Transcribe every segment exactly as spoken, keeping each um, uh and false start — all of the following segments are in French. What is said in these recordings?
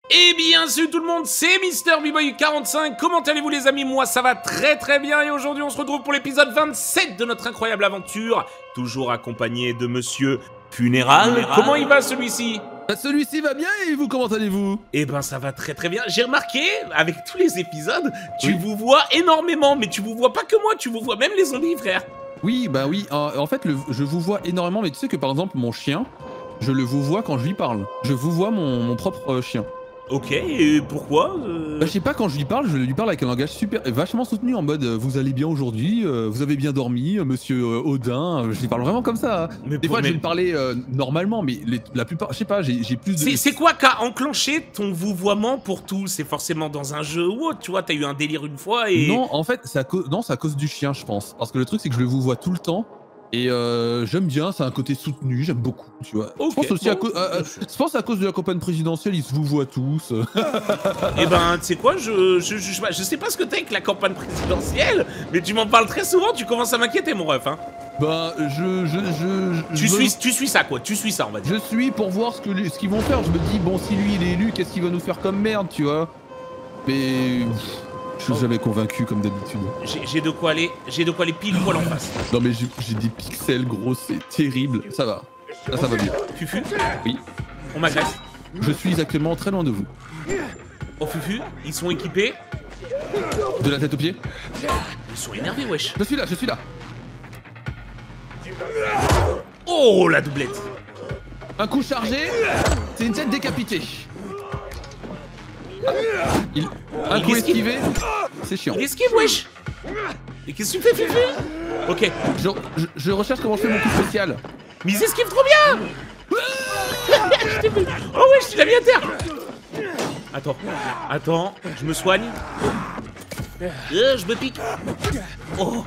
Eh bien salut tout le monde, c'est Mister B-Boy quarante-cinq, comment allez-vous les amis? Moi ça va très très bien et aujourd'hui on se retrouve pour l'épisode vingt-sept de notre incroyable aventure, toujours accompagné de Monsieur Funéral. Funéral. Comment il va celui-ci? Bah celui-ci va bien et vous, comment allez-vous? Eh ben ça va très très bien, j'ai remarqué, avec tous les épisodes, tu oui. vous vois énormément, mais tu vous vois pas que moi, tu vous vois même les zombies frère. Oui, bah oui, en, en fait le, je vous vois énormément, mais tu sais que par exemple mon chien, je le vous vois quand je lui parle, je vous vois mon, mon propre euh, chien. Ok, et pourquoi euh... Bah je sais pas, quand je lui parle, je lui parle avec un langage super, vachement soutenu en mode euh, vous allez bien aujourd'hui, euh, vous avez bien dormi, euh, monsieur euh, Odin, euh, je lui parle vraiment comme ça. Hein. Mais Des pour, fois mais... je vais me parler euh, normalement, mais les, la plupart, je sais pas, j'ai plus de... C'est quoi qu'a enclenché ton vouvoiement pour tout? C'est forcément dans un jeu ou autre, tu vois, t'as eu un délire une fois et... Non, en fait, c'est à, non, à cause du chien, je pense. Parce que le truc, c'est que je le vous vois tout le temps. Et euh, j'aime bien, c'est un côté soutenu, j'aime beaucoup, tu vois. Okay, je pense aussi bon, à, co euh, je pense à cause de la campagne présidentielle, ils se vous voient tous. Eh ben, tu sais quoi, je, je, je, je sais pas ce que t'as avec la campagne présidentielle, mais tu m'en parles très souvent, tu commences à m'inquiéter mon ref, hein. Bah, je... je, je, je tu, je suis, tu suis ça, quoi, tu suis ça, on va dire. Je suis pour voir ce qu'ils ce qu'ils vont faire, je me dis, bon, si lui, il est élu, qu'est-ce qu'il va nous faire comme merde, tu vois. Mais... Je suis oh. jamais convaincu comme d'habitude. J'ai de quoi aller, j'ai de quoi aller pile poil en face. Non mais j'ai des pixels gros, c'est terrible. Ça va, ça, ça va bien. Fufu? Oui. On m'agresse. Je suis actuellement très loin de vous. Oh Fufu, ils sont équipés. De la tête aux pieds? Ils sont énervés wesh. Je suis là, je suis là. Oh la doublette. Un coup chargé, c'est une tête décapitée. Il... Un il coup esquive. esquivé, c'est chiant. Il esquive wesh. Et qu'est-ce que tu fais Fufu? Ok. Je, je, je recherche comment je fais mon coup spécial. Mais ils esquivent trop bien. Oh wesh, tu l'as mis à terre. Attends, attends, je me soigne. Euh, je me pique. Oh.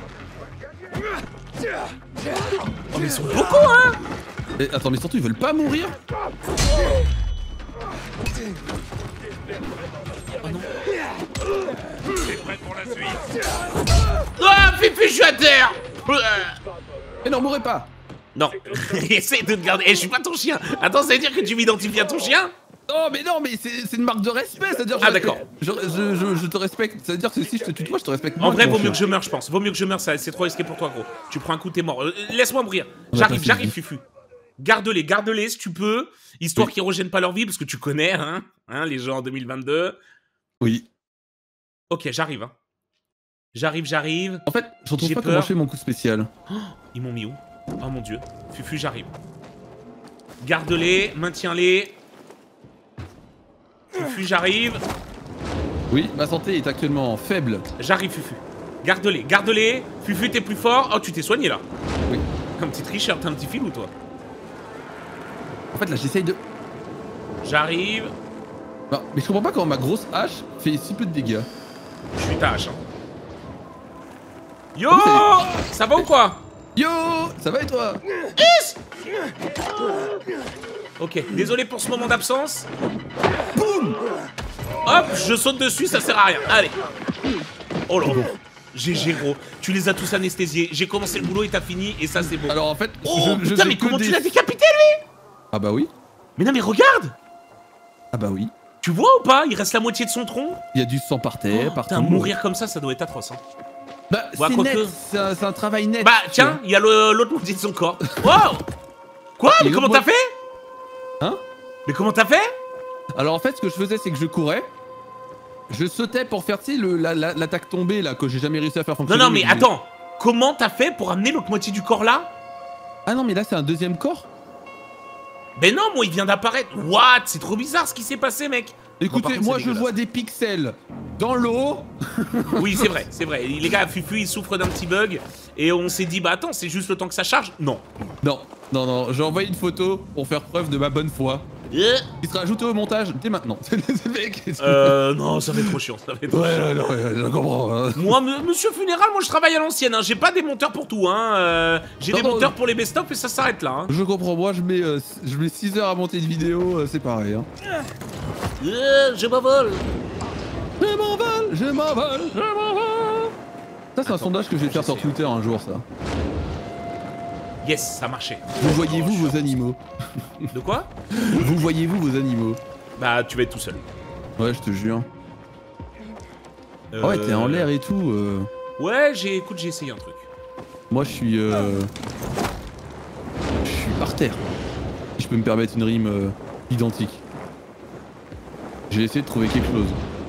Oh mais ils sont beaucoup hein. Et, attends mais surtout ils veulent pas mourir. Oh non. T'es prêt pour la suite? Ah, Fifi, je suis à terre. Mais non, mourrez pas. Non, essaye de te garder. Eh, je suis pas ton chien. Attends, ça veut dire que tu m'identifies à ton chien? Non, mais non, mais c'est une marque de respect. C'est-à-dire ah, d'accord. Je, je, je, je te respecte. Ça veut dire que si je te tutoie, je te respecte. En vrai, vaut mieux que je meure, je pense. Vaut mieux que je meure, c'est trop risqué pour toi, gros. Tu prends un coup, t'es mort. Euh, Laisse-moi mourir. J'arrive, j'arrive, Fufu. Garde-les, garde-les si tu peux, histoire oui. qu'ils reviennent pas leur vie, parce que tu connais, hein, hein les gens en deux mille vingt-deux. Oui. Ok, j'arrive, hein. J'arrive, j'arrive. En fait, je retrouve pas comment je fais mon coup spécial. Oh, ils m'ont mis où? Oh mon dieu. Fufu, j'arrive. Garde-les, maintiens-les. Fufu, j'arrive. Oui, ma santé est actuellement faible. J'arrive, Fufu. Garde-les, garde-les. Fufu, t'es plus fort. Oh, tu t'es soigné, là. Oui. Un petit tricheur, t'es un petit filou, toi. En fait, là, j'essaye de... J'arrive. Non, mais je comprends pas comment ma grosse hache fait si peu de dégâts. Je suis ta hache, hein. Yo oh, ça va ou quoi? Yo ça va et toi? Yes. Ok, désolé pour ce moment d'absence. Boum. Hop, je saute dessus, ça sert à rien. Allez. Oh là là. G G gros, tu les as tous anesthésiés. J'ai commencé le boulot et t'as fini et ça c'est beau. Alors en fait, oh je, putain je mais comment des... tu l'as décapité lui? Ah bah oui. Mais non mais regarde. Ah bah oui. Tu vois ou pas? Il reste la moitié de son tronc. Il y a du sang par terre, oh, partout. Mourir comme ça, ça doit être atroce. Hein. Bah c'est net, que... c'est un, un travail net. Bah tiens, il y a l'autre moitié de son corps. Wow. Quoi? Mais comment t'as fait? Hein? Mais comment t'as fait? Alors en fait, ce que je faisais, c'est que je courais. Je sautais pour faire, tu sais, l'attaque la, la, tombée là, que j'ai jamais réussi à faire fonctionner. Non, non, mais attends, comment t'as fait pour amener l'autre moitié du corps là? Ah non, mais là c'est un deuxième corps. Ben non, moi il vient d'apparaître. What? C'est trop bizarre ce qui s'est passé, mec. Écoutez, bon, moi je vois des pixels dans l'eau. Oui, c'est vrai, c'est vrai. Les gars, Fufu, il souffre d'un petit bug. Et on s'est dit, bah attends, c'est juste le temps que ça charge. Non. Non, non, non, j'ai envoyé une photo pour faire preuve de ma bonne foi. Euh... Il sera ajouté au montage dès maintenant. euh, non, ça va être trop chiant. Ça va être trop ouais, chiant. Ouais, ouais, je comprends. Hein. Moi, monsieur Funéral, moi je travaille à l'ancienne. Hein. J'ai pas des monteurs pour tout. Hein. Euh, J'ai des non, monteurs non. pour les best-of et ça s'arrête là. Hein. Je comprends. Moi, je mets, euh, je mets six heures à monter une vidéo. Euh, c'est pareil. Hein. Euh, je m'envole. Je m'envole. Je m'envole. Je m'envole. Ça, c'est un sondage que je vais faire sur Twitter un jour, ça. Yes, ça marchait. Vous voyez-vous vos animaux? De quoi? Vous voyez-vous vos animaux? Bah, tu vas être tout seul. Ouais, je te jure. Euh... Ah ouais, t'es en l'air et tout. Euh... Ouais, j'ai, écoute, j'ai essayé un truc. Moi, je suis... Euh... Je suis par terre. Si je peux me permettre une rime euh, identique. J'ai essayé de trouver quelque chose.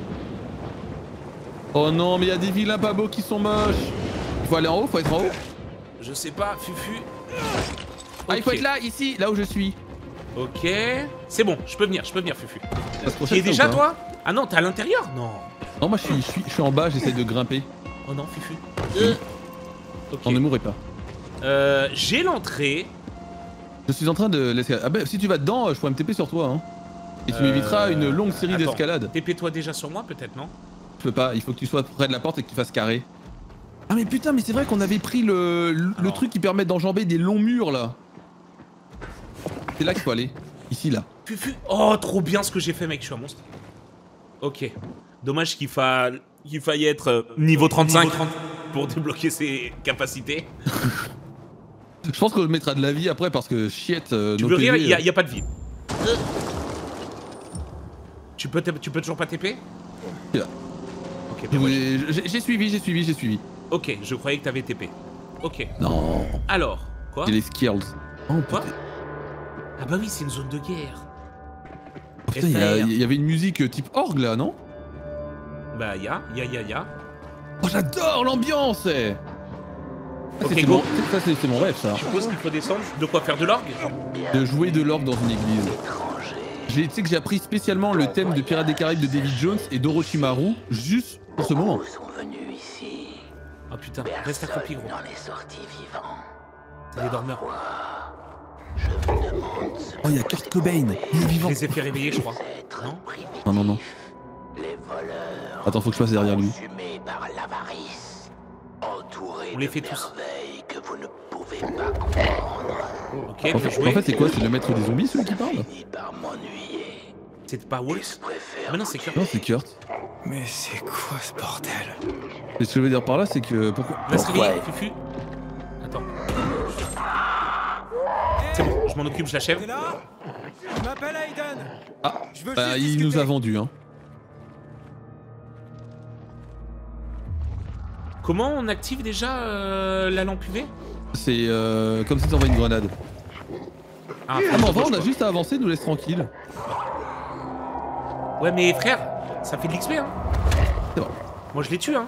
Oh non, mais il y a des vilains pas beaux qui sont moches. Il faut aller en haut, faut être en haut. Je sais pas, Fufu. Ah, il faut Ok. être là, ici, là où je suis. Ok. C'est bon, je peux venir, je peux venir, Fufu. Ça se Tu procède, es ça, déjà, ou pas toi? Ah non, t'es à l'intérieur? Non. Non, moi je suis, je suis, je suis en bas, j'essaie de grimper. Oh non, Fufu. Oui. Euh. Ok. On ne mourrait pas. Euh, j'ai l'entrée. Je suis en train de l'escalade. Ah bah si tu vas dedans, je pourrais me T P sur toi. Hein. Et tu Euh, m'éviteras une longue série attends. d'escalades. T P-toi déjà sur moi, peut-être, non? Je peux pas, il faut que tu sois près de la porte et que tu fasses carré. Ah mais putain, mais c'est vrai qu'on avait pris le, le, le Alors. truc qui permet d'enjamber des longs murs là. C'est là qu'il faut aller. Ici là. Fufu. Oh, trop bien ce que j'ai fait, mec, je suis un monstre. Ok. Dommage qu'il fa... qu'il faille être euh, niveau trente-cinq pour débloquer ses capacités. Je pense qu'on mettra de la vie après parce que chiette. Euh, Tu nos veux rire? P V, Il y, a- euh, y a pas de vie. Tu peux, t- tu peux toujours pas T P? Là. Ok, je bien, ouais. voulais- J'ai j'ai suivi, j'ai suivi, j'ai suivi. Ok, je croyais que t'avais T P. Ok. Non. Alors, quoi? J'ai les skills. Oh Quoi? putain. Ah bah oui, c'est une zone de guerre. Oh, putain, il y, a- il y avait une musique type orgue là, non? Bah ya, ya, ya, ya. Oh j'adore l'ambiance eh. Ça, Ok, c'est go. mon- ça, c'est- c'est mon rêve ça. Je suppose qu'il faut descendre. De quoi faire de l'orgue? De jouer de l'orgue dans une église. J'ai- Tu sais que j'ai appris spécialement le thème de Pirates des Caraïbes de David Jones et d'Orochimaru juste pour ce moment. Nous sont venus ici. Oh putain, reste accroupi, gros. N'en est sorti vivant. C'est des dormeurs. Je vous demande ce Oh, il y a Kurt Cobain, il est Je vivant. les ai fait réveiller, je crois. être Non? primitif. Non, non, non. Les voleurs. Attends, faut que je passe derrière lui. Consumés par l'avarice. Entourés On les de fait tous. merveilles que vous ne pouvez pas comprendre. Ok, En bien fait, joué. en fait, c'est quoi? C'est le maître des zombies celui qui parle? Fini par m'ennuyer. C'est pas Wolf? Je préfère. Ah mais non, c'est Kurt. Non, c'est Kurt. Mais c'est quoi ce bordel? Et ce que je veux dire par là, c'est que pourquoi? Va se Pourquoi? réveiller, Fufu. Attends. C'est bon, je m'en occupe, je l'achève. T'es là? Je m'appelle Aiden. Ah, Je veux bah, juste il nous discuter. a vendu hein. Comment on active déjà euh, la lampe U V? C'est euh, comme si t'envoies une grenade. Ah, Ah mais en vrai, faut on que a je- juste à avancer, nous laisse tranquille. Ouais, mais frère, ça fait de l'X P, hein. C'est bon. Moi, je les tue, hein.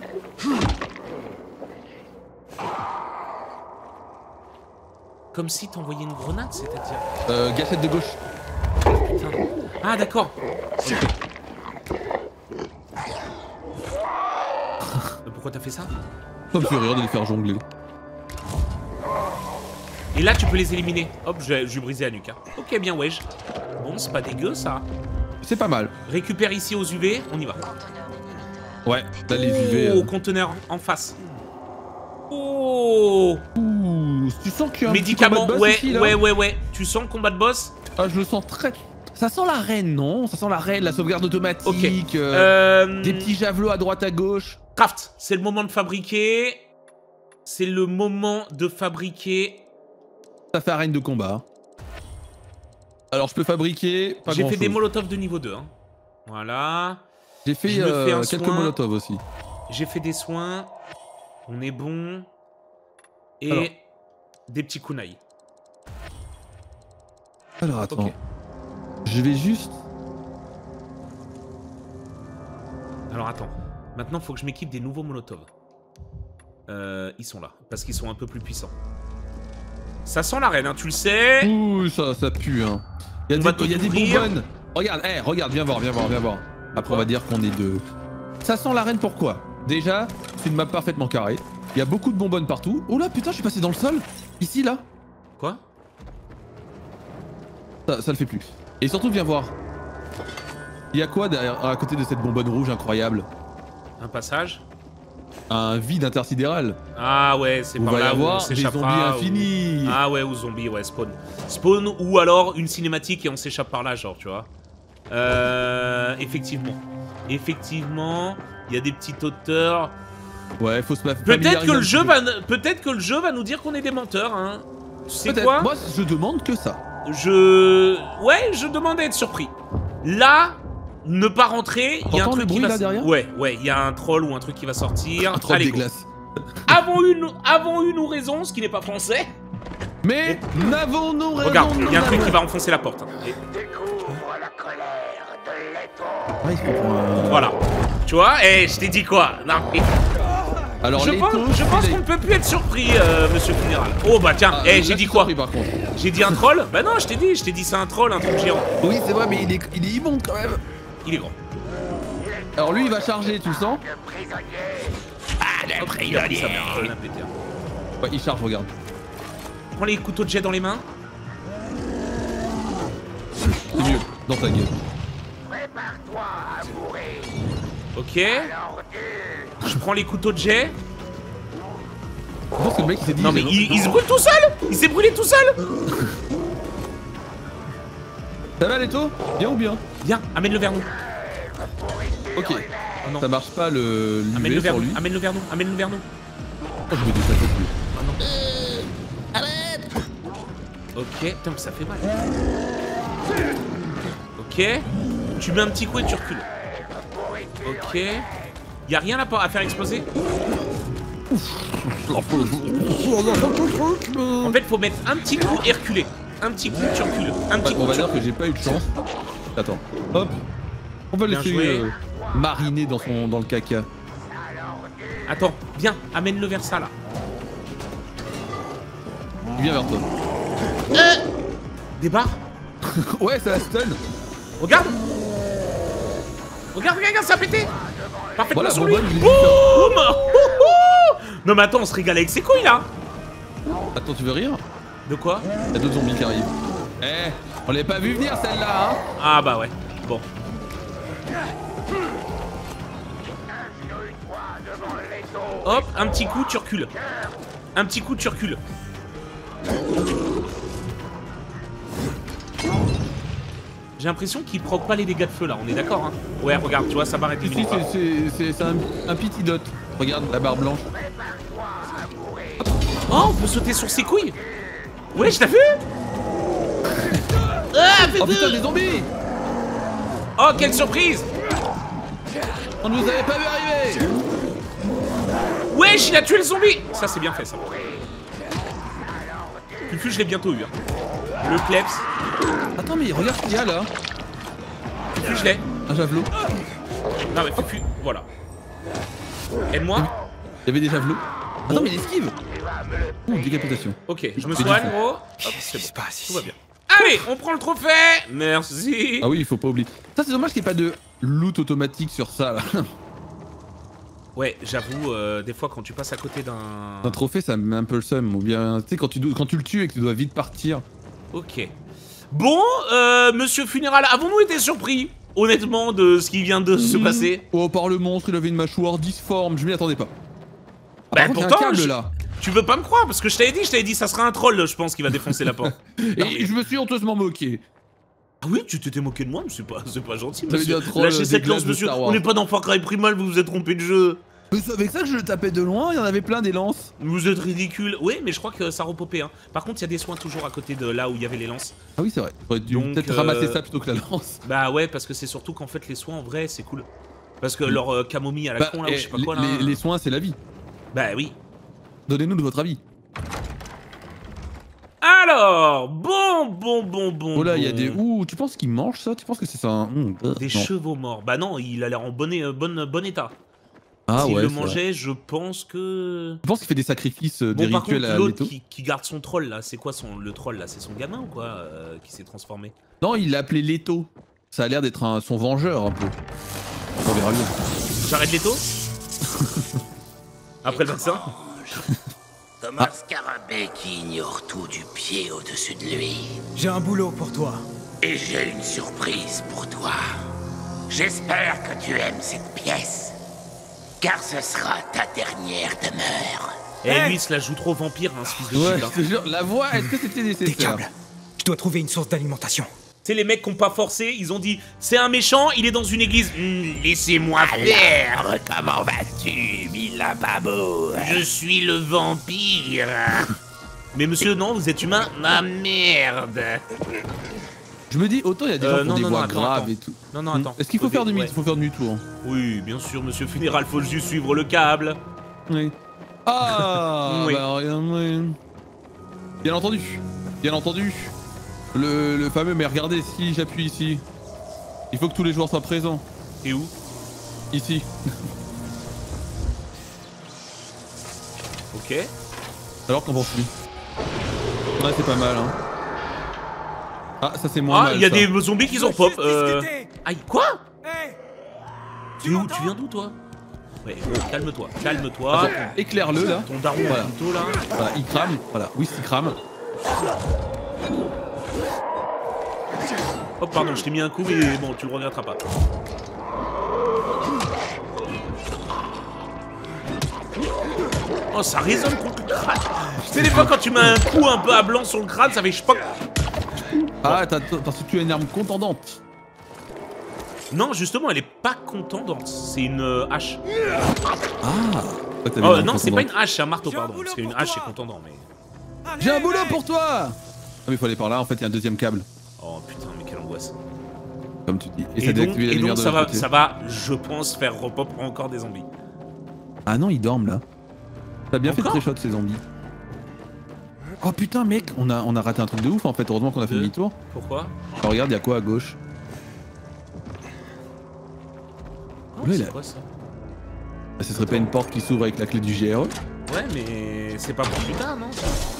Comme si t'envoyais une grenade, c'est-à-dire. Euh, gâchette de gauche. Putain. Ah, d'accord. Ok. Euh, Pourquoi t'as fait ça? Ça me fait rire de les faire jongler. Et là, tu peux les éliminer. Hop, je vais je vais briser la nuque. Hein. Ok, bien, wesh. Bon, c'est pas dégueu, ça. C'est pas mal. Récupère ici aux U V, on y va. Ouais, là les U V. Oh, euh. conteneur en face. Oh, Ouh, tu sens qu'il y a un petit médicaments, combat de boss ouais, ici, là ouais, ouais, ouais. Tu sens le combat de boss? Ah, je le sens très... Ça sent la reine, non? Ça sent la reine, la sauvegarde automatique, Ok. euh, Euh... des petits javelots à droite à gauche. Craft, c'est le moment de fabriquer. C'est le moment de fabriquer. Ça fait arène de combat. Alors je peux fabriquer pas J'ai grand fait des chose. molotovs de niveau deux. Hein. Voilà. J'ai fait, je me euh, fais un quelques soin. molotovs aussi. J'ai fait des soins. On est bon. Et Alors. des petits kunai. Alors attends. Ok. Je vais juste... Alors attends. Maintenant, faut que je m'équipe des nouveaux molotovs. Euh, ils sont là. Parce qu'ils sont un peu plus puissants. Ça sent la reine, hein, tu le sais. Ouh, ça, ça pue, hein. Il y On va a, tout des, il y a des ouvrir. bonbonnes. Regarde, eh, regarde, viens voir, viens voir, viens voir. Après, on va dire qu'on est deux. Ça sent la reine pourquoi? Déjà, c'est une map parfaitement carrée. Il y a beaucoup de bonbonnes partout. Oh là, putain, je suis passé dans le sol. Ici, là. Quoi? Ça, ça le fait plus. Et surtout, viens voir. Il y a quoi derrière, à côté de cette bonbonne rouge incroyable? Un passage. Un vide intersidéral. Ah ouais, c'est On par va y là où on avoir des zombies s'échappera. ou- infinis. Ah ouais, ou zombies, ouais, spawn. Spawn ou alors une cinématique et on s'échappe par là, genre, tu vois. Euh, effectivement. Effectivement, il y a des petites hauteurs. Ouais, faut se Peut-être familiariser que un le petit jeu peu. va, peut-être que le jeu va nous dire qu'on est des menteurs, hein. Tu sais Peut-être. quoi? Moi, je demande que ça. Je, ouais, je demande à être surpris. Là, ne pas rentrer. Il y a un T'entends truc le bruit, qui va... là, derrière? Ouais, ouais, il y a un troll ou un truc qui va sortir. Un troll Allez, des go. glaces. Avons-eu, avons eu nous raison, ce qui n'est pas français. Mais n'avons-nous raison? Regarde, il y a un nous truc qui n'avons- va enfoncer la porte. Et Découvre la colère de l'étau. Ah, il se prend pour un- voilà. Tu vois, eh, je t'ai dit quoi? Non, mais... Alors, Je les pense, taux, je pense il qu'on a- ne peut plus être surpris, euh, monsieur Funéral. Oh bah tiens, Ah, eh, là, j'ai je dit suis quoi? surpris, par contre. J'ai dit un troll? Bah non, je t'ai dit, je t'ai dit c'est un troll, un truc géant. Oui, c'est vrai, mais il est, il est immonde quand même. Il est grand. Alors lui, il va charger, tu le sens? Ah, le prisonnier. Ça m'a rien pété, hein. Ouais, il charge, regarde. Prends les couteaux de jet dans les mains. C'est mieux, dans ta gueule. Prépare-toi à mourir. Ok. Je prends les couteaux de jet. Je pense que le mec, il s'est dit... Non mais j'ai- il, il se brûle tout seul. Il s'est brûlé tout seul. Ça va, Leto? Bien ou bien? Viens, amène-le vers nous. Ok. Oh non. Ça marche pas le l'U V Amène-le vers sur nous. lui. Amène-le vers nous. Amène-le vers nous. Oh, je vais détacher lui. Ok. Putain, mais ça fait mal. Ok. Tu mets un petit coup et tu recules. Ok. Y a rien à, à faire exploser. En fait, faut mettre un petit coup et reculer. Un petit coup, tu recules. Un petit Ouais, coup, on va tu dire recules. que j'ai pas eu de chance. Attends. Hop. On va Bien laisser joué. euh, mariner dans, son, dans le caca. Attends, viens, amène-le vers ça là. Il vient vers toi. Débarre. Ouais, ça la stun. Regarde. Regarde, regarde, regarde, ça a pété. Parfaitement Voilà, sur lui. bonbonne, je l'ai vu Boum. Ouhou. Non mais attends, on se régale avec ses couilles là. Attends, tu veux rire? De quoi? Y'a d'autres zombies qui arrivent. Eh, on l'avait pas vu venir celle-là, hein? Ah bah ouais, bon. Hop, un petit coup, tu recules. Un petit coup, tu recules. J'ai l'impression qu'il proc pas les dégâts de feu là, on est d'accord hein? Ouais, regarde, tu vois, sa barre est Si, éliminée. c'est- c'est c'est un, un petit dot. Regarde la barre blanche. Oh, on peut sauter sur ses couilles. Ouais, je t'ai vu. Ah, Oh putain, des zombies! oh, quelle surprise. On nous avait pas vu arriver! Wesh, il a tué le zombie. Ça, c'est bien fait, ça. Fufu, je l'ai bientôt eu. Hein. Le plebs. Attends, mais regarde ce qu'il y a là! Fufu, je l'ai. Un javelot. Non, mais Fufu, voilà. Aide-moi. Il y avait des javelots. Attends, mais il esquive! Ouh, décapitation. Ok, je me Mais soigne, du coup- gros. Hop, Qu'est-ce c'est qui bon. se passe Tout va ici? bien. Allez, on prend le trophée. Merci. Ah oui, il faut pas oublier. Ça, c'est dommage qu'il n'y ait pas de loot automatique sur ça là. Ouais, j'avoue, euh, des fois, quand tu passes à côté d'un... Un trophée, ça me met un peu le seum. Ou bien, tu sais, quand tu, dois- quand tu le tues et que tu dois vite partir. Ok. Bon, euh, monsieur Funéral, avons-nous été surpris, honnêtement, de ce qui vient de se Mmh. passer? Oh, par le monstre, il avait une mâchoire difforme, je m'y attendais pas. Ah, Bah, par contre, il y a un pourtant, câble je- là. Tu veux pas me croire, parce que je t'avais dit, je t'avais dit, ça sera un troll, je pense, qui va défoncer la porte. Et je me suis honteusement moqué. Ah oui, tu t'étais moqué de moi, mais c'est pas, c'est pas gentil, T'avais monsieur. dit un troll, Lâchez euh, cette des lance, glaces de monsieur. Star Wars. On n'est pas dans Far Cry Primal, vous vous êtes trompé de jeu. Mais c'est avec ça que je le tapais de loin, il y en avait plein des lances. Vous êtes ridicule. Oui, mais je crois que ça repopait. Hein. Par contre, il y a des soins toujours à côté de là où il y avait les lances. Ah oui, c'est vrai. J'aurais dû Donc, peut-être euh, ramasser ça plutôt que la lance. Bah ouais, parce que c'est surtout qu'en fait, les soins, en vrai, c'est cool. Parce que Oui. leur euh, camomille à la Bah, con, là, ou eh, je sais pas les, quoi, là. les- les soins, c'est la vie. Bah oui. Donnez-nous de votre avis. Alors, bon, bon, bon, bon. Oh là, il y a bon. des. Ouh, tu penses qu'il mange ça? Tu penses que c'est ça un... Mmh, Des non. chevaux morts. Bah non, il a l'air en bon, euh, bon, bon état. Ah S'il ouais. le c'est vrai. mangeait, je pense que... Tu penses qu'il fait des sacrifices, euh, des Bon, par rituels contre, à l'autre Leto? qui, qui garde son troll, là, c'est quoi son, le troll, là? C'est son gamin ou quoi, euh, qui s'est transformé? Non, il l'a appelé Leto. Ça a l'air d'être un... son vengeur un peu. On verra bien. J'arrête les taux. Après le vaccin. Comme un scarabée qui ignore tout du pied au-dessus de lui. J'ai un boulot pour toi. Et j'ai une surprise pour toi. J'espère que tu aimes cette pièce. Car ce sera ta dernière demeure. Eh, Hey lui, il se la joue trop vampire, hein, ce fils de Ouais, pute, hein. je te jure, la voix, est-ce que c'était Des nécessaire? câbles. Je dois trouver une source d'alimentation. Tu sais, les mecs qui ont pas forcé, ils ont dit c'est un méchant, il est dans une église. Hmm, laissez-moi faire. Alors, comment vas-tu, Millababo? Je suis le vampire. Mais monsieur, non, vous êtes humain. Ah merde. Je me dis, autant il y a des Euh, gens qui non, ont des non, voix non, attends, graves attends. et tout. Non, non, Hmm. attends. Est-ce qu'il faut, Faut faire des- demi, ouais. faut faire demi-tour? Oui, bien sûr, monsieur Funéral, faut juste suivre le câble. Oui. Ah Oui. bah rien, oui. Bien entendu. Bien entendu. Le, le fameux, mais regardez, si j'appuie ici, il faut que tous les joueurs soient présents. Et où? Ici. Ok. Alors qu'en pense-tu? Ouais, c'est pas mal, hein. Ah, ça c'est moins Ah, mal. il y a ça. des zombies qui ont pop. Juste Euh... discuter. Aïe, quoi? Hey, Tu, es où tu viens d'où, toi? Ouais, oh, calme-toi, calme-toi. Attends, éclaire-le là. Ton daron, Voilà. plutôt, là. Voilà, il crame. Voilà, oui, il crame. Oh, pardon, je t'ai mis un coup, mais bon, tu le regretteras pas. Oh, ça résonne contre le crâne. Tu sais, des fois, quand tu mets un coup un peu à blanc sur le crâne, ça fait chpoc. Ah, t'as- parce que tu as une arme contendante. Non, justement, elle est pas contendante. C'est une euh, hache. Ah. Ouais, t'avais une Oh, arme non, c'est pas contendante. une hache, c'est un marteau, J'ai un pardon. boulot Parce qu'une pour hache, toi. c'est contendant, mais. allez, J'ai un boulot mec. pour toi. Ah mais il faut aller par là, en fait, il y a un deuxième câble. Oh putain, mais quelle angoisse. Comme tu dis. Et, ça donc, désactive la et lumière donc de ça, l'autre va, côté. ça va, je pense, faire repop encore des zombies. Ah non, ils dorment là. T'as bien Encore fait de pré-shot ces zombies. Oh putain, mec, on a, on a raté un truc de ouf en fait. Heureusement qu'on a fait De- demi-tour. Pourquoi? Oh, regarde, il y a quoi à gauche? Oh, Oui, c'est là. quoi ça? Ah, ce serait pas une porte qui s'ouvre avec la clé du G R E? Ouais, mais c'est pas pour plus tard, non?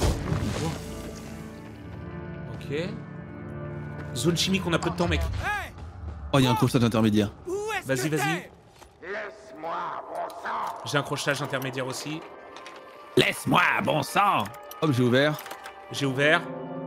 Ok. Zone chimique, on a peu de temps, mec. Hey, Oh, il y a un crochetage intermédiaire. où est-ce Vas-y, que vas-y. t'es? Laisse-moi, bon sang. J'ai un crochetage intermédiaire aussi. Laisse-moi, bon sang! Hop, j'ai ouvert. J'ai ouvert.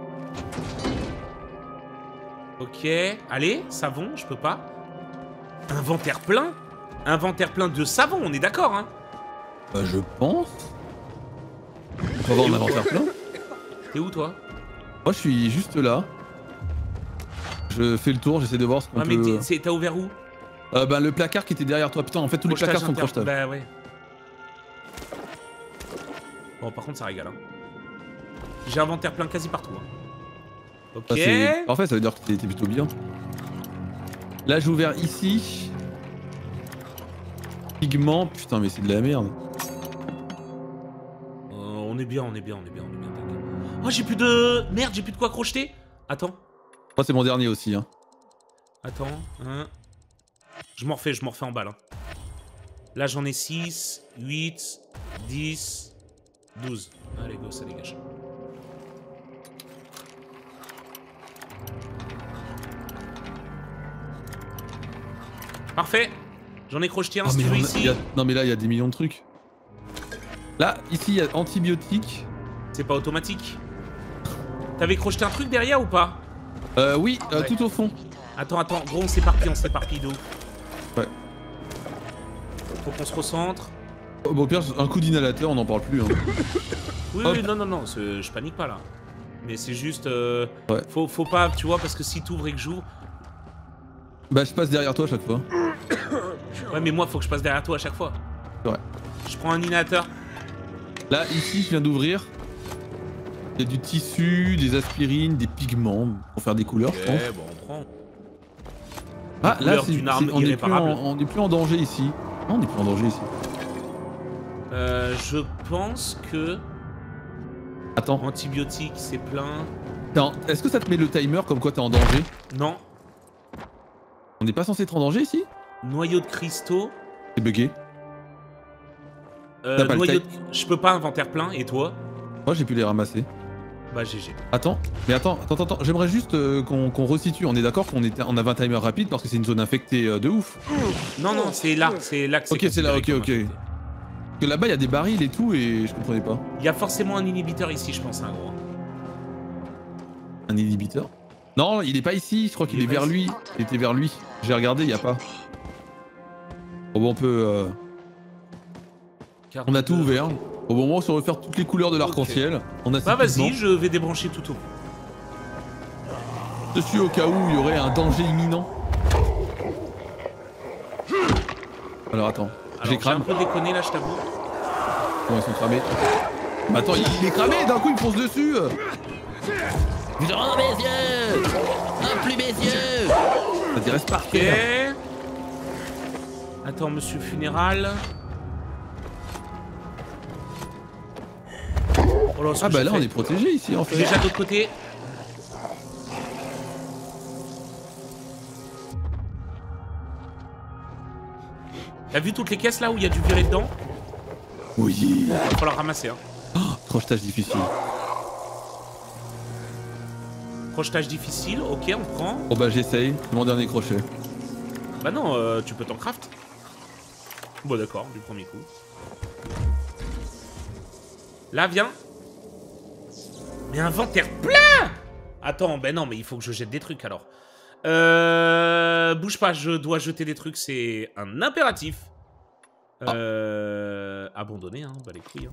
Ok. Allez, savon, je peux pas. Inventaire plein? Inventaire plein de savon, on est d'accord, hein? Bah, je pense. On va voir, on avance faire plein. T'es où, toi? Moi, je suis juste là. Je fais le tour, j'essaie de voir ce qu'on Ouais, mais peut. t'es- c'est- t'as ouvert où? Euh, bah, le placard qui était derrière toi. Putain, en fait, tous les Crochetage placards sont inter- crochetables. Bah ouais. Bon, par contre, ça régale, hein. J'ai inventaire plein quasi partout, hein. Ok. Ça, c'est parfait, ça veut dire que t'es plutôt bien. Là, j'ai ouvert ici. Pigment, putain, mais c'est de la merde. Euh, on est bien, on est bien, on est bien, on est bien. t'inquiète. Oh, j'ai plus de... Merde, j'ai plus de quoi crocheter. Attends, Moi, c'est mon dernier aussi. Hein. attends. Hein. Je m'en refais, je m'en refais en balle. Hein. Là, j'en ai six, huit, dix, douze. Allez, go, ça dégage. Parfait. J'en ai crocheté un, Oh, si mais tu veux, on a- ici. il y a- Non, mais là, il y a des millions de trucs. Là, ici, il y a antibiotiques. C'est pas automatique. T'avais crocheté un truc derrière ou pas? Euh, oui, euh, Ouais. tout au fond. Attends, attends, gros, on s'éparpille, on s'éparpille de ouf. Ouais. Faut qu'on se recentre. Oh, bon, au pire, un coup d'inhalateur, on n'en parle plus. Hein. Oui, Hop. oui, non, non, non, c'est- je panique pas là. Mais c'est juste. euh, Ouais. faut, faut pas, tu vois, parce que si t'ouvres et que j'ouvre. Bah, je passe derrière toi à chaque fois. Ouais, mais moi, faut que je passe derrière toi à chaque fois. C'est vrai. Je prends un inhalateur. Là, ici, je viens d'ouvrir. Il y a du tissu, des aspirines, des pigments pour faire des couleurs, je pense. Ok, bon, on prend. Ah, là, couleurs c'est, d'une arme c'est- on, est plus irréparable. en, on est plus en danger ici. Non, on est plus en danger ici. Euh, je pense que. Attends, Antibiotiques, c'est plein. attends, est-ce que ça te met le timer comme quoi t'es en danger? Non. On n'est pas censé être en danger ici? Noyau de cristaux. C'est bugué. Euh, T'as pas le noyau de... taille. Je peux pas inventaire plein, et toi? Moi, j'ai pu les ramasser. Bah, G G. Attends, mais attends, attends, attends, j'aimerais juste euh, qu'on qu'on resitue. On est d'accord qu'on était, on avait un timer rapide parce que c'est une zone infectée euh, de ouf. Non, non, c'est là, c'est là que c'est. Ok, c'est là, considéré ok, comme ok. infecté. Parce que là-bas, il y a des barils et tout et je comprenais pas. Il y a forcément un inhibiteur ici, je pense, hein, gros. Un inhibiteur? Non, il est pas ici, je crois qu'il Il est est vers pas lui. Il était vers lui. J'ai regardé, il y a pas. Bon, bon, on peut. euh, Carte On a tout de- ouvert. Au moment où on va faire toutes les couleurs de l'arc-en-ciel. On a Bah, ces vas-y, pigments. je vais débrancher tout au bout. Dessus au cas où il y aurait un danger imminent. Alors attends, Alors, j'ai j'ai un crame. peu déconné là, je t'avoue. Bon, ils sont cramés. Mais attends, il, il est cramé, d'un coup il me fonce dessus. Oh mes yeux! Un plus mes yeux! Ça dirait Ok. Sparker. Attends, monsieur funéral. Oh là, ce Ah que bah j'ai là fait. on est protégé ici en fait. Déjà de l'autre côté. T'as vu toutes les caisses là où il y a du violet dedans? Oui. Il va falloir ramasser. Hein. Oh, crochetage difficile. Crochetage difficile, ok, on prend. Bon bah j'essaye, c'est mon dernier crochet. Bah non, euh, tu peux t'en craft. Bon d'accord, du premier coup. Là, viens. Mais inventaire plein. Attends, ben non, mais il faut que je jette des trucs alors. Euh... Bouge pas, je dois jeter des trucs, c'est un impératif. Euh... Abandonner, hein, bah les couilles. Hein.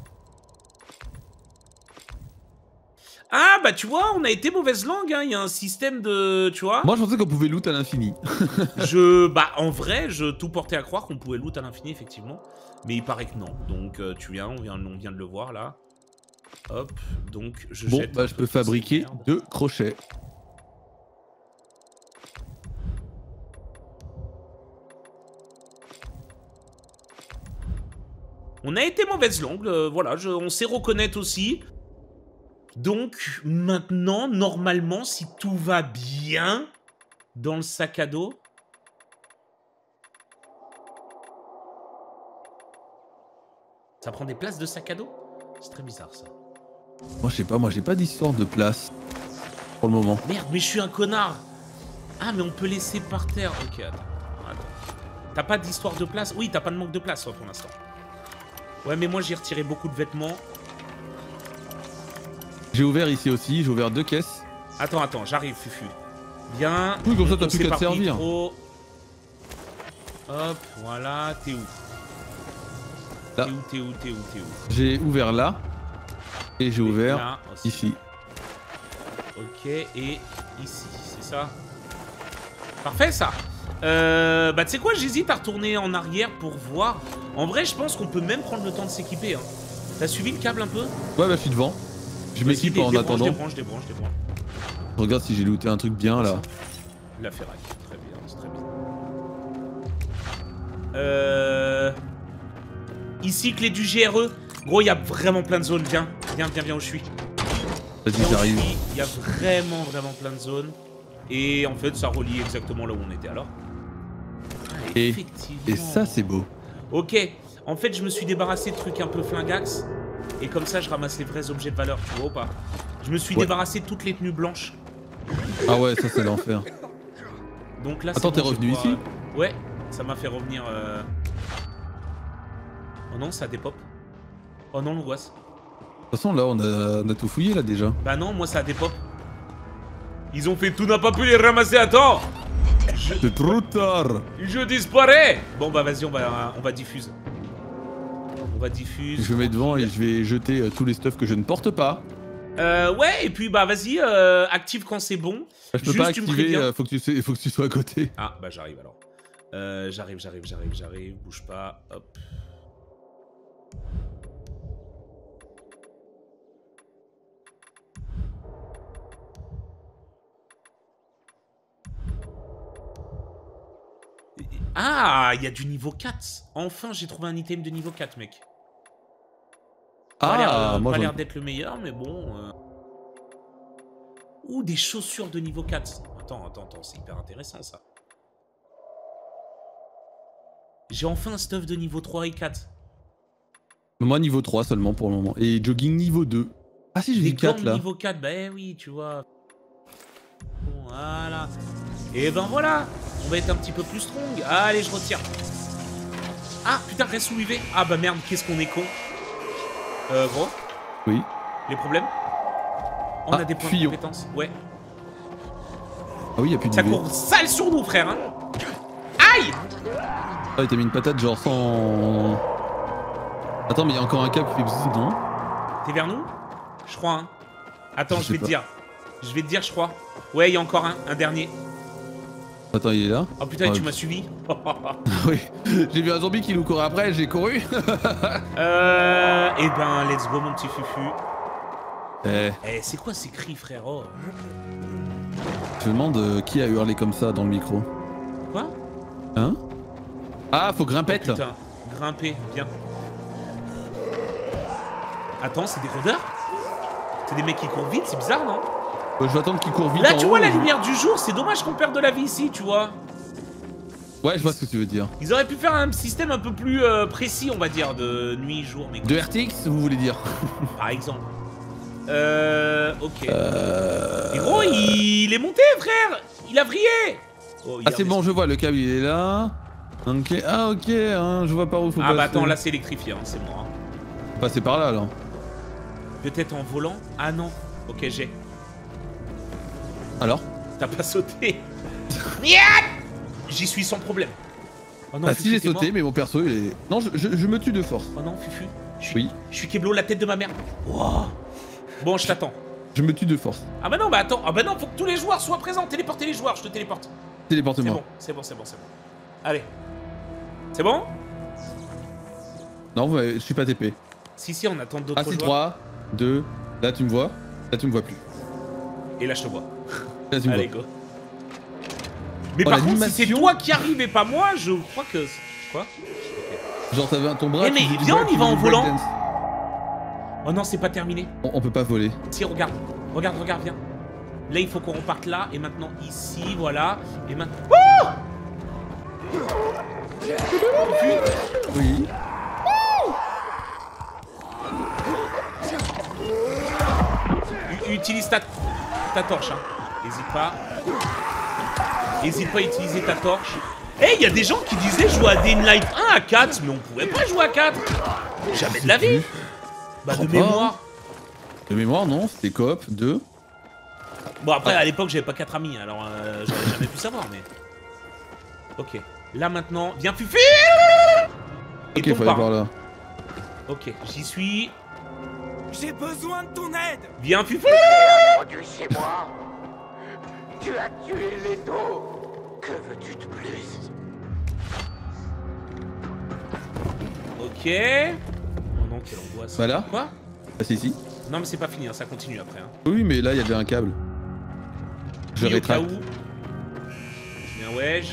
Ah, bah tu vois, on a été mauvaise langue, hein, il y a un système de... Tu vois. Moi je pensais qu'on pouvait loot à l'infini. Je... Bah en vrai, je tout portais à croire qu'on pouvait loot à l'infini, effectivement. Mais il paraît que non. Donc euh, tu viens, on vient, on vient de le voir là. Hop, donc je Bon jette bah un je peu peux de cette fabriquer merde. deux crochets. On a été mauvaise langue, euh, voilà, je- on sait reconnaître aussi. Donc maintenant, normalement, si tout va bien dans le sac à dos... Ça prend des places de sac à dos? C'est très bizarre ça. Moi je sais pas, moi j'ai pas d'histoire de place. Pour le moment. Merde, mais je suis un connard. Ah, mais on peut laisser par terre. Ok, attends. attends. T'as pas d'histoire de place? Oui, t'as pas de manque de place toi, pour l'instant. Ouais, mais moi j'ai retiré beaucoup de vêtements. J'ai ouvert ici aussi, j'ai ouvert deux caisses. Attends, attends, j'arrive, Fufu. Bien. Oui, comme ça, t'as On plus qu'à te s'éparpille servir. trop. Hop, voilà. T'es où? Là. T'es où, t'es où, t'es où, t'es où? J'ai ouvert là. Et j'ai ouvert Là aussi. ici. Ok, et ici, c'est ça? Parfait, ça. Euh, bah, tu sais quoi, j'hésite à retourner en arrière pour voir. En vrai, je pense qu'on peut même prendre le temps de s'équiper. Hein. T'as suivi le câble un peu? Ouais, bah je suis devant. Je Vas-y, m'équipe dé- en débranche, attendant. Débranche, débranche, débranche. Je regarde si j'ai looté un truc bien là. La ferraille, très bien, c'est très bien. Euh... Ici, clé du G R E. Gros, il y a vraiment plein de zones. Viens, viens, viens, viens où je suis. Vas-y, Viens où je j'arrive. suis. Il y a vraiment, vraiment plein de zones. Et en fait, ça relie exactement là où on était alors. Ah, Et- effectivement. Et ça, c'est beau. Ok. En fait, je me suis débarrassé de trucs un peu flingax. Et comme ça, je ramasse les vrais objets de valeur, tu vois ou pas? Je me suis Ouais. débarrassé de toutes les tenues blanches. Ah ouais, ça, c'est l'enfer. Donc là, Attends, c'est t'es bon, je revenu vais ici? pouvoir- Ouais, ça m'a fait revenir... euh... Oh non, ça dépop. Oh non, l'angoisse. De toute façon, là, on a, on a tout fouillé là déjà. Bah non, moi ça dépop. Ils ont fait tout, n'a pas pu les ramasser à temps. Je, C'est trop tard. je disparais. Bon bah vas-y, on va, on va diffuse. On va diffuse. Je me mets devant et je vais jeter euh, tous les stuffs que je ne porte pas. Euh, ouais, et puis bah vas-y, euh, active quand c'est bon. Je peux Juste, pas tu me activer, préviens. euh, faut, que tu, sais- faut que tu sois à côté. Ah bah j'arrive alors. Euh, j'arrive, j'arrive, j'arrive, j'arrive. Bouge pas, hop. Ah, il y a du niveau quatre. Enfin, j'ai trouvé un item de niveau quatre, mec. Pas l'air, Ah, euh, moi pas j'en- l'air d'être le meilleur, mais bon. euh. Ouh, des chaussures de niveau quatre. Attends, attends, attends, c'est hyper intéressant ça. J'ai enfin un stuff de niveau trois et quatre. Moi niveau trois seulement pour le moment. Et jogging niveau deux. Ah si, j'ai Des vu quatre gants là. niveau quatre, bah eh oui, tu vois. Bon, voilà. Et ben voilà, on va être un petit peu plus strong. Allez, je retire. Ah, putain, reste sous U V. Ah bah merde, qu'est-ce qu'on est con. Euh, gros, Oui. les problèmes? On Ah, a des points tuyau. de compétence. Ouais. Ah oui, y a plus de Ça U V. court sale sur nous, frère. Hein. Aïe! Ah, il t'a mis une patate genre sans... Attends, mais il y a encore un câble qui fait bzzz, non? T'es vers nous? Je crois, hein. Attends, Je je, sais vais te pas. dire. Je vais te dire, je crois. Ouais, il y a encore un, un dernier. Attends, il est là? Oh putain, Ah, tu ok. m'as suivi. Oui. J'ai vu un zombie qui nous courait après, j'ai couru. euh. Et ben, let's go, mon petit fufu. Eh, Eh, c'est quoi ces cris, frérot? je me demande euh, qui a hurlé comme ça dans le micro. Quoi? Hein? Ah, faut grimpette. Oh, putain, grimper, bien. Attends, c'est des rôdeurs? C'est des mecs qui courent vite, c'est bizarre, non? Euh, je vais attendre qu'il court vite. Là, en tu haut, vois la et je- lumière du jour, c'est dommage qu'on perde de la vie ici, tu vois. Ouais, je vois ce que tu veux dire. Ils auraient pu faire un système un peu plus euh, précis, on va dire, de nuit, jour, mais De R T X, vous voulez dire? par exemple. Euh. Ok. Euh... Mais gros, il... il est monté, frère. Il a vrillé. Oh, il Ah, a c'est bon, je vois, le câble il est là. Ok, ah, ok, hein, je vois par où faut Ah passer. bah attends, là c'est électrifié, hein, c'est mort. Hein. Passer par là, alors. Peut-être en volant? Ah non. Ok, j'ai. Alors? T'as pas sauté. Miatt. J'y suis sans problème. Oh non, Ah, Fufu, si j'ai t'es sauté, mort. mais mon perso il est. Non, je, je, je me tue de force. Oh non, Fufu. Je suis, Oui. je suis Keblo, la tête de ma mère. Wow. Bon, je t'attends. Je me tue de force. Ah bah non, bah attends. Ah bah non, faut que tous les joueurs soient présents. Téléportez les joueurs, je te téléporte. C'est Téléporte-moi. bon, c'est bon, c'est bon, c'est bon. Allez. C'est bon? Non, ouais, je suis pas T P. Si, si, on attend d'autres Ah, c'est joueurs. trois, deux. Là, tu me vois. Là, tu me vois plus. Et là, je te vois. Là, tu me Allez, vois. go. Mais Oh, par contre, si c'est l'animation. toi qui arrive et pas moi, je crois que... Quoi? Genre, t'avais un ton bras. Eh, mais tu faisais du viens, on break, y tu va faisais en du volant. breakdance. Oh non, c'est pas terminé. On, on peut pas voler. Si, regarde. Regarde, regarde, viens. Là, il faut qu'on reparte là. Et maintenant, ici, voilà. Et maintenant... Oh! Oui. U- Utilise ta... ta torche, hein. Hésite pas. Hésite pas à utiliser ta torche. Eh, il y a des gens qui disaient jouer à Day Light un à quatre, mais on pouvait pas jouer à quatre. Jamais de la vie. Bah, de Crois pas, mémoire. De mémoire, non, c'était coop, deux. Bon, après, à l'époque, j'avais pas quatre amis, alors euh, j'aurais jamais pu savoir, mais... Ok. Là, maintenant, viens, Fufu. Et Ok, tombe faut aller pas. par là. Ok, j'y suis. J'ai besoin de ton aide. Viens, Fufu. Rendu chez moi. Tu as tué Leto. Que veux-tu de plus? Ok. Oh non, quelle angoisse. Bah là. Quoi? Ah, c'est ici. Non, mais c'est pas fini, hein, ça continue après. Hein. Oui, mais là, il y avait un câble. Je Oui, au cas rétracte. où. Je mets un wedge.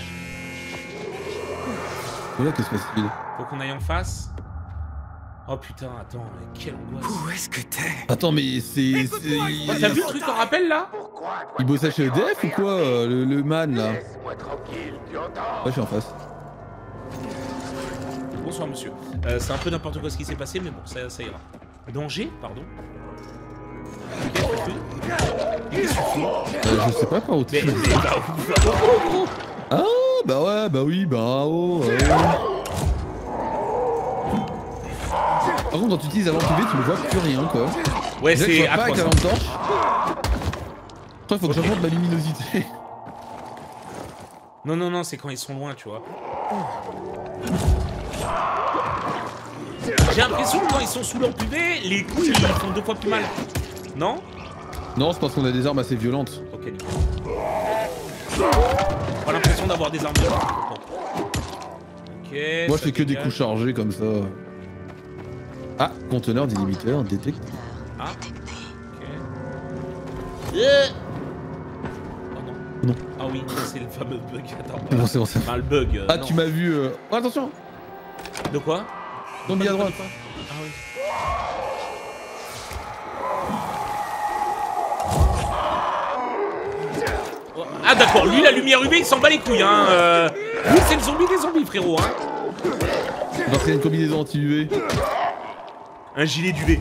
Voilà, qu'est-ce que c'est? Faut qu'on aille en face. Oh putain, attends, mais quelle angoisse. Où est-ce que t'es? Attends, mais c'est. Oh, c'est- t'as vu le truc en rappel là? Pourquoi toi, Il bossait chez E D F ou quoi, euh, le, le man là? Ouais, Laisse-moi tranquille, tu entends? je suis en face. Bonsoir monsieur. Euh, c'est un peu n'importe quoi ce qui s'est passé, mais bon, ça, ça ira. Danger, pardon. Ok, Fufu. Qu'est-ce que tu fais? Euh, je sais pas par où tu. Mais, mais, bah, oh, oh, oh. Ah, bah ouais, bah oui, bah oh. euh. Par contre, quand tu utilises la lampe U V, tu ne vois plus rien quoi. Ouais, Déjà que je c'est vois pas avec la atroce. lampe torche. Toi, il faut que Ok. j'augmente ma luminosité. Non, non, non, c'est quand ils sont loin, tu vois. J'ai l'impression que quand ils sont sous lampe U V, les coups ils font deux fois plus mal. Non? Non, c'est parce qu'on a des armes assez violentes. Ok, nickel. J'ai pas l'impression d'avoir des armes de bon. Ok. Moi, je ça fais que des dégage. coups chargés comme ça. Ah, conteneur délimitateur, détecte. Ah. Ok. Euh. Oh non. Non. Ah oui, c'est le fameux bug. Attends. C'est bon, c'est bon, c'est bon. Enfin, le bug. euh, Ah, non. tu m'as vu. Euh... Oh, attention! De quoi? Zombie à droite. Ah oui. Oh, ah d'accord, lui la lumière U V il s'en bat les couilles hein. Euh... Lui c'est le zombie des zombies frérot hein. Parce qu'il y a une combinaison anti-U V. Un gilet d'U V.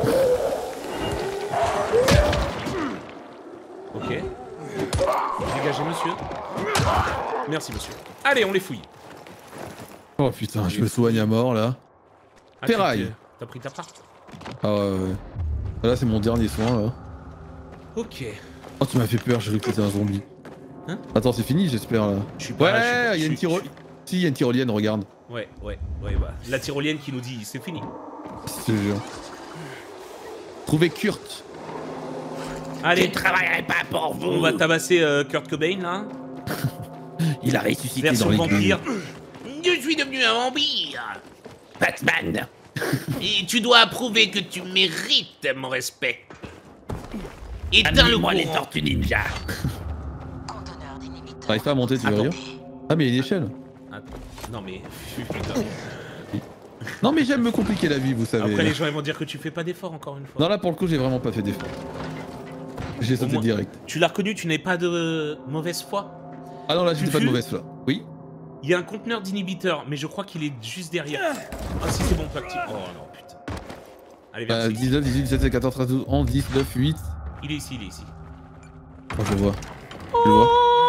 Ok. Dégagez monsieur. Merci monsieur. Allez on les fouille. Oh putain, je me soigne à mort là. Ah, tu Ferraille. t'es- T'as pris ta part. Ah ouais, ouais. Là, c'est mon dernier soin là. Ok. Oh, tu m'as fait peur, j'ai cru que c'était un zombie. Hein? Attends, c'est fini, j'espère là. Je suis pas là, je suis pas- Ouais, il y a je une suis- tyro... je suis- Si, il y a une tyrolienne, regarde. Ouais, ouais, ouais, bah. La tyrolienne qui nous dit c'est fini. Je te jure. Trouver Kurt. Allez, travaillerai pas pour vous. on va tabasser euh, Kurt Cobain là. Il a ressuscité Version dans les vampire. Je suis devenu un vampire. Batman. Et tu dois prouver que tu mérites mon respect. Éteins le moi les courant. tortues ninja. T'arrives pas à monter, tu veux Attends. dire? Ah, mais il y a une échelle. Attends. Non mais... putain. Non, mais j'aime me compliquer la vie, vous savez. Après les gens ils vont dire que tu fais pas d'effort encore une fois. Non, là pour le coup, j'ai vraiment pas fait d'effort. J'ai sauté moins- direct. Tu l'as reconnu, tu n'avais pas de mauvaise foi. Ah non, là, j'étais pas de Fufu mauvaise foi. Oui. Il y a un conteneur d'inhibiteur, mais je crois qu'il est juste derrière. Ah si c'est bon, tactique. Oh non, putain. Allez, viens Euh, ici. dix-neuf, dix-huit, dix-sept, quatorze, treize, douze, onze, dix, neuf, huit. Il est ici, il est ici. Oh, je le vois. Je le vois.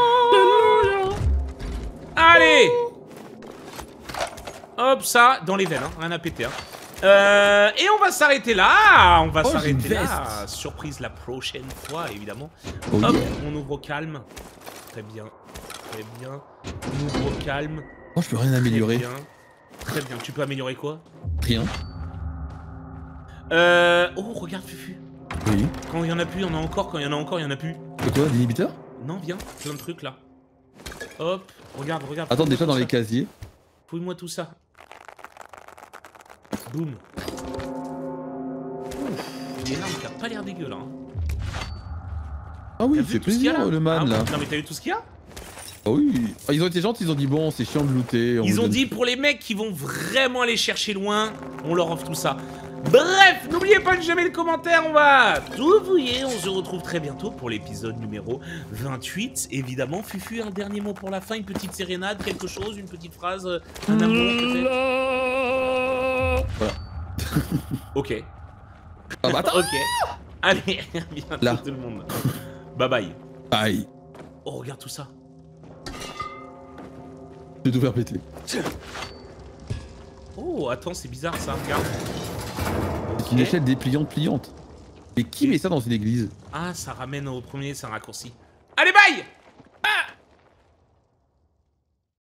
Allez. Hop, ça, dans les veines, hein, rien à péter. Hein. Euh, et on va s'arrêter là. On va Oh, j'ai une s'arrêter là. veste. Surprise la prochaine fois, évidemment. Oh, Hop, yeah. on ouvre au calme. Très bien. Très bien. On ouvre au calme. Oh, je peux rien améliorer. Très bien. Très bien. Tu peux améliorer quoi? Rien. Euh... Oh, regarde Fufu. Oui. Quand il y en a plus, il y en a encore. Quand il y en a encore, il y en a plus. C'est quoi, l'inhibiteur? Non, viens. Plein de trucs là. Hop. Regarde, regarde. Attends, fouille-moi déjà tout dans les ça. casiers. Fouille-moi tout ça. Boum. Ouf. Il y a une arme qui a pas l'air dégueu là. Hein. Ah oui, T'as il vu fait tout ce qu'il y a, plaisir, là le man, Ah, là. Non mais t'as vu tout ce qu'il y a? Ah oui. Ah, ils ont été gentils, ils ont dit bon, c'est chiant de looter. on Ils vous ont donne- dit pour les mecs qui vont vraiment aller chercher loin, on leur offre tout ça. Bref, n'oubliez pas de jamais le commentaire, on va tout fouiller. On se retrouve très bientôt pour l'épisode numéro vingt-huit. Évidemment, Fufu, un dernier mot pour la fin, une petite sérénade, quelque chose, une petite phrase, euh, un amour peut-être. Voilà. Ok. Ah bah attends. Ok. Allez, à bientôt Là. tout le monde. Bye bye. Aïe. Oh, regarde tout ça. Je vais tout faire péter. Oh, attends, c'est bizarre ça, regarde. C'est une échelle dépliante pliante. Mais qui met ça dans une église? Ah, ça ramène au premier, c'est un raccourci. Allez, bye!